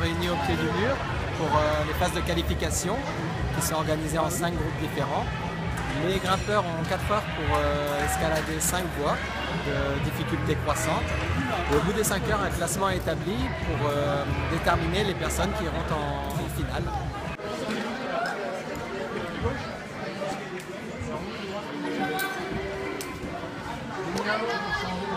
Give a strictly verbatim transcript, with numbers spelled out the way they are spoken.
réunis au pied du mur pour euh, les phases de qualification qui sont organisées en cinq groupes différents. Les grimpeurs ont quatre heures pour euh, escalader cinq voies de difficulté croissante. Et au bout des cinq heures, un classement est établi pour euh, déterminer les personnes qui iront en, en finale. Thank you.